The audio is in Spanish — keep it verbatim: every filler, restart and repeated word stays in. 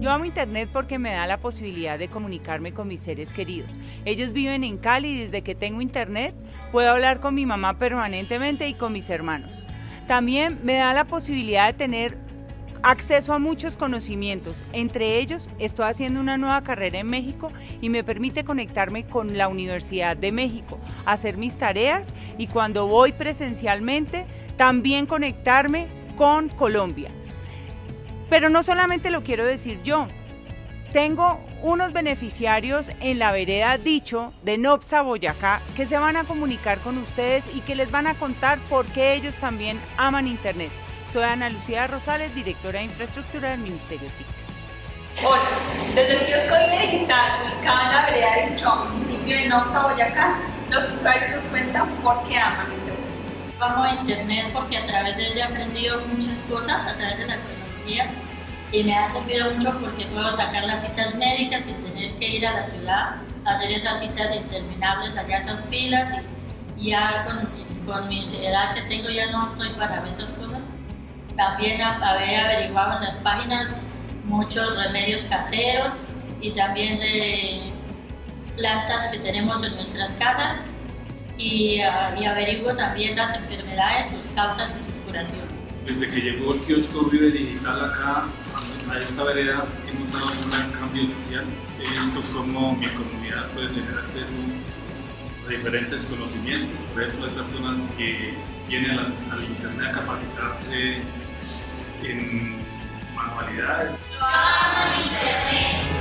Yo amo Internet porque me da la posibilidad de comunicarme con mis seres queridos. Ellos viven en Cali y desde que tengo Internet puedo hablar con mi mamá permanentemente y con mis hermanos. También me da la posibilidad de tener acceso a muchos conocimientos. Entre ellos, estoy haciendo una nueva carrera en México y me permite conectarme con la Universidad de México, hacer mis tareas y cuando voy presencialmente, también conectarme con Colombia. Pero no solamente lo quiero decir yo, tengo unos beneficiarios en la vereda Dicho de Nopsa, Boyacá, que se van a comunicar con ustedes y que les van a contar por qué ellos también aman Internet. Soy Ana Lucía Rosales, directora de Infraestructura del Ministerio T I C. Hola, desde el kiosco Línea Digital, ubicado en la vereda Dicho, municipio de Nopsa, Boyacá, los usuarios nos cuentan por qué aman Internet. Amo Internet porque a través de ella he aprendido muchas cosas, a través de las tecnologías, y me ha servido mucho porque puedo sacar las citas médicas sin tener que ir a la ciudad, hacer esas citas interminables, allá esas filas, y ya con, con mi edad que tengo ya no estoy para esas cosas. También haber averiguado en las páginas muchos remedios caseros y también de plantas que tenemos en nuestras casas y, uh, y averiguo también las enfermedades, sus causas y sus curaciones. Desde que llegó el kiosco Vive Digital acá a esta vereda he notado un gran cambio social. He visto cómo mi comunidad puede tener acceso a diferentes conocimientos. Por eso hay personas que vienen al, al internet a capacitarse en manualidades. Yo amo Internet.